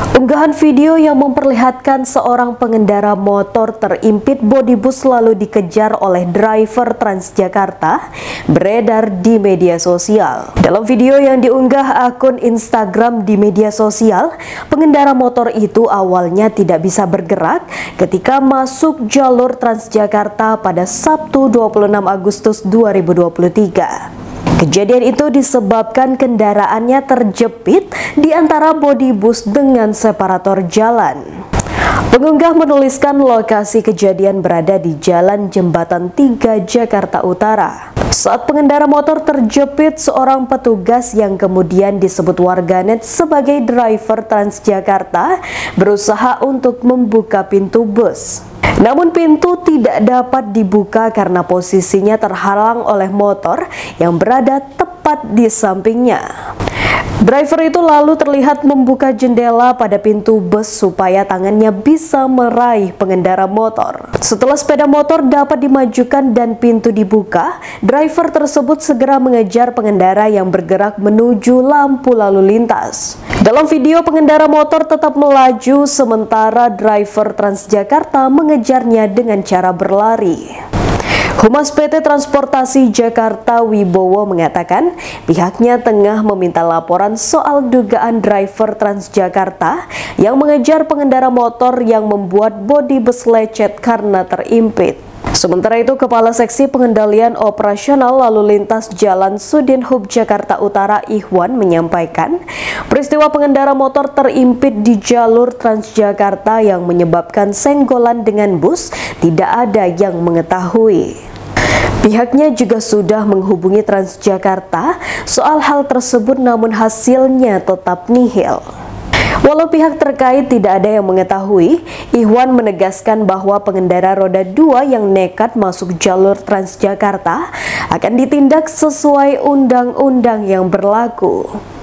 Unggahan video yang memperlihatkan seorang pengendara motor terimpit bodibus lalu dikejar oleh driver Transjakarta beredar di media sosial. Dalam video yang diunggah akun Instagram di media sosial, pengendara motor itu awalnya tidak bisa bergerak ketika masuk jalur Transjakarta pada Sabtu 26 Agustus 2023. Kejadian itu disebabkan kendaraannya terjepit di antara bodibus dengan separator jalan. Pengunggah menuliskan lokasi kejadian berada di Jalan Jembatan 3 Jakarta Utara. Saat pengendara motor terjepit, seorang petugas yang kemudian disebut warganet sebagai driver Transjakarta berusaha untuk membuka pintu bus. Namun pintu tidak dapat dibuka karena posisinya terhalang oleh motor yang berada tepat di sampingnya. Driver itu lalu terlihat membuka jendela pada pintu bus supaya tangannya bisa meraih pengendara motor. Setelah sepeda motor dapat dimajukan dan pintu dibuka, driver tersebut segera mengejar pengendara yang bergerak menuju lampu lalu lintas. Dalam video, pengendara motor tetap melaju sementara driver Transjakarta mengejarnya dengan cara berlari. Humas PT Transportasi Jakarta Wibowo mengatakan pihaknya tengah meminta laporan soal dugaan driver Transjakarta yang mengejar pengendara motor yang membuat bodibus lecet karena terimpit. Sementara itu, Kepala Seksi Pengendalian Operasional Lalu Lintas Jalan Sudinhub Jakarta Utara Ihwan menyampaikan peristiwa pengendara motor terimpit di jalur Transjakarta yang menyebabkan senggolan dengan bus tidak ada yang mengetahui. Pihaknya juga sudah menghubungi Transjakarta soal hal tersebut namun hasilnya tetap nihil. Walau pihak terkait tidak ada yang mengetahui, Ihwan menegaskan bahwa pengendara roda 2 yang nekat masuk jalur Transjakarta akan ditindak sesuai undang-undang yang berlaku.